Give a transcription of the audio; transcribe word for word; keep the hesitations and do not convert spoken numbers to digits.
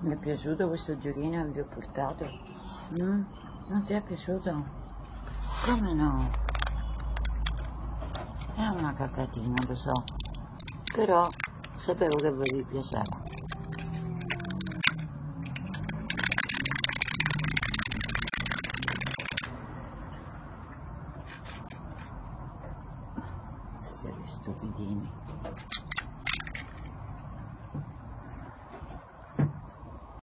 Mi è piaciuto questo giochino che vi ho portato? Mm? Non ti è piaciuto? Come no? È una cacatina, lo so, però sapevo che voi vi piaceva.